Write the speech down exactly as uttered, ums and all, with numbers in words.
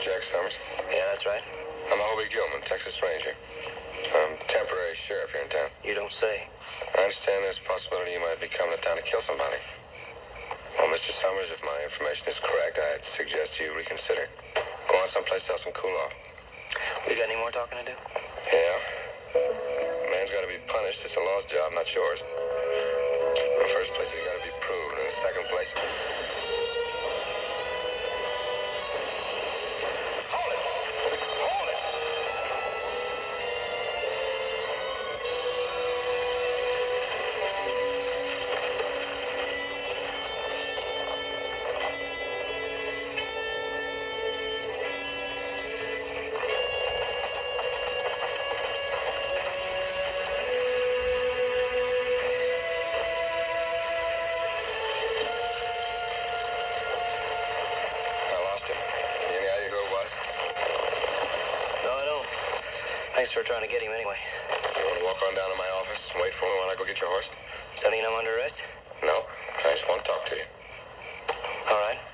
Jack Summers? Yeah, that's right. I'm Hobie Gilman, Texas Ranger. I'm temporary sheriff here in town. You don't say. I understand there's a possibility you might be coming to town to kill somebody. Well, Mister Summers, if my information is correct, I'd suggest you reconsider. Go on someplace else and cool off. We got any more talking to do? Yeah. The man's got to be punished. It's a law's job, not yours. In the first place, he's got to be proved. In the second place... Hold it! Hold it! Thanks for trying to get him anyway. You want to walk on down to my office and wait for me while I go get your horse? Sending him under arrest? No. I just want to talk to you. All right.